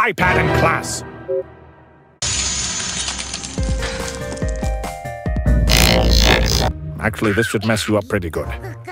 iPad in class. Actually, this should mess you up pretty good.